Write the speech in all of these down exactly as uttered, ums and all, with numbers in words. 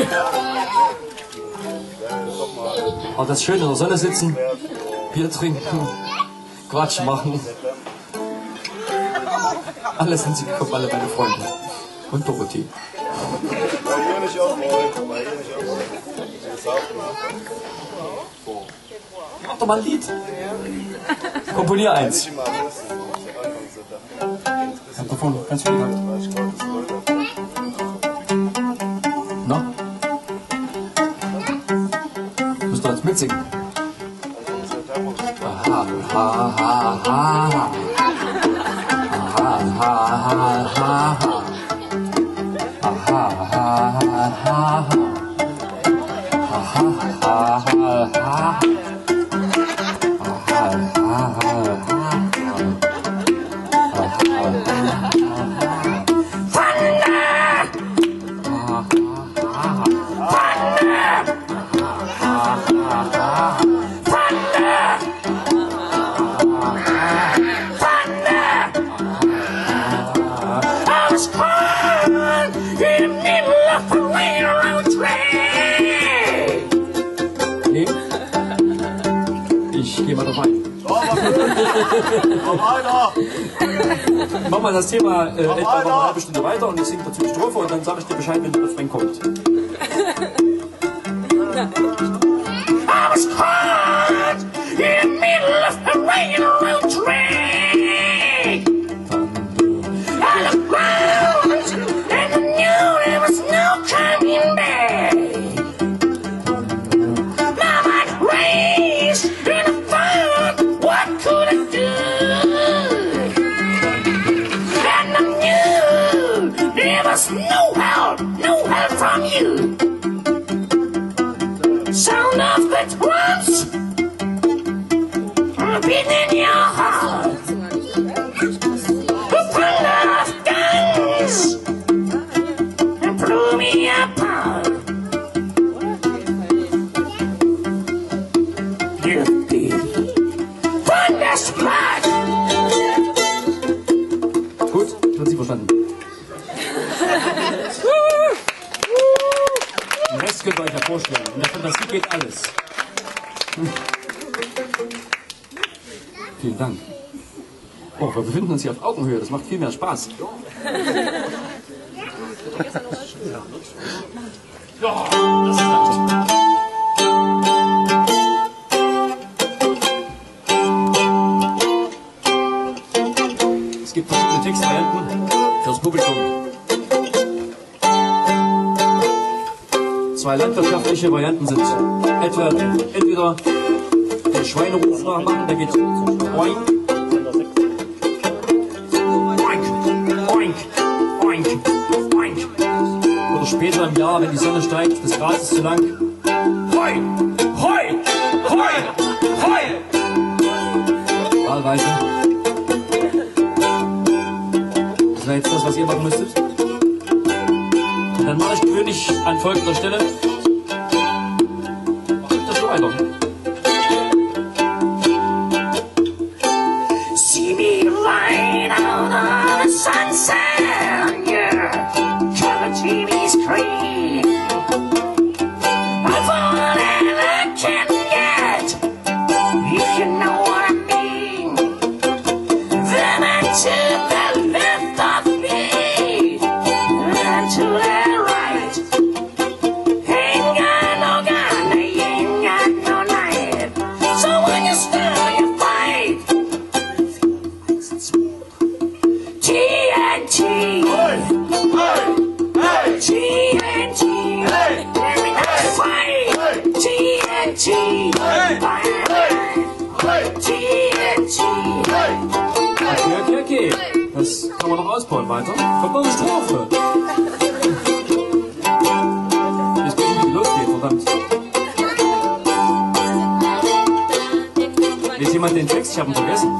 Aber das ist schön in der Sonne sitzen, Bier trinken, Quatsch machen. Alle sind sie gekommen, alle meine Freunde. Und Dorothee. Mach doch mal ein Lied. Komponier eins. Ich hab davon ganz viel gehabt. Na? Du musst doch jetzt mitsingen. Aha, aha, aha, aha. Aha, aha, aha, aha. Aha, aha, aha, aha. Aha, aha, aha, aha. Ich gehe mal drauf ein. Mach mal das Thema äh, etwa noch eine halbe Stunde weiter und ich singe dazu die Strophe und dann sage ich dir Bescheid, wenn der Refrain kommt. I was caught in the middle of a railroad train. I looked round and I knew there was no coming back. My mind raced and I thought, what could I do? And I knew there was no help, no help from you. Sound of the drums beating in your heart. The thunder of guns blew me apart. You did Thundersplash. Gut, Prinzip verstanden. Den Rest könnt ihr euch ja vorstellen. In der Fantasie geht alles. Vielen Dank. Oh, wir befinden uns hier auf Augenhöhe. Das macht viel mehr Spaß. Ja, das ist leicht. Es gibt verschiedene Textvarianten fürs Publikum. Zwei landwirtschaftliche Varianten sind etwa entweder den Schweineruf nachmachen, der geht oink, oink, oink, oink, oink. Oder später im Jahr, wenn die Sonne steigt, das Gras ist zu lang. Hoi, hoi, hoi, hoi. Wahlweise. Das wäre jetzt das, was ihr machen müsstet. Und dann mache ich gewöhnlich an folgender Stelle. Mach ich das so weiter. See me right out on the sunset on your color T V screen. I'm whatever I can get, if you know what I mean. Then I took the left of me, and to the right. Ain't got no gun, ain't got no knife. So when you stir, you fight. T N T, T N T, every night fight. T N T, T N T. Okay, okay, okay. Das kann man noch ausbauen weiter. Kommt noch eine Strophe. Jetzt muss ich, wie losgeht, verdammt. Jetzt jemand den Text, ich hab ihn vergessen.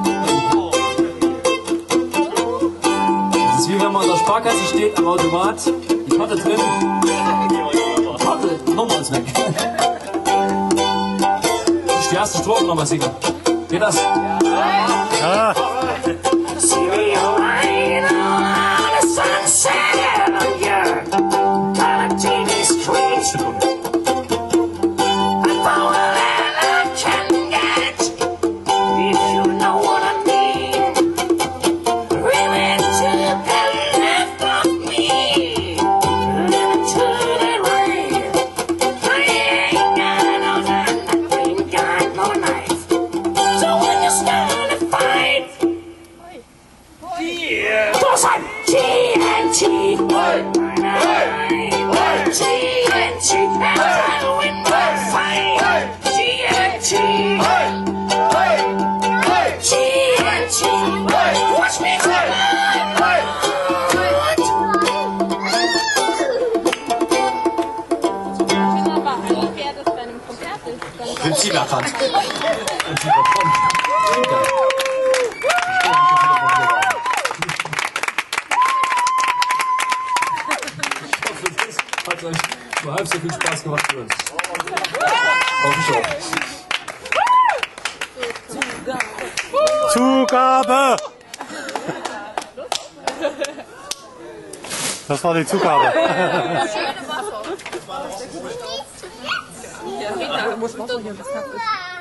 Das ist wie wenn man an der Sparkasse steht am Automat, die Karte drin, Karte, Nummer ist weg. Ich die erste Strophe nochmal singen. Geht das? Ja. See me right on the sunset on your color T V screen. T N T, and I win the fight. T N T, T N T, watch me tonight. Sind Sie erkannt? Und sie bekommt. Ich hoffe, das hat euch nur halb so viel Spaß gemacht wie uns. Hoffe ich auch. Zugabe! Das war die Zugabe. Ja, muss man hier